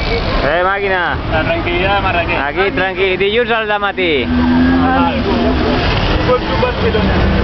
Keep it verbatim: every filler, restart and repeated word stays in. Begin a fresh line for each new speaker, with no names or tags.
Eh, màquina.
La tranquil·litat de Marrakech.
Aquí, tranquil. Dilluns al dematí.
Ah, tu, tu, tu, tu, tu, tu, tu, tu, tu,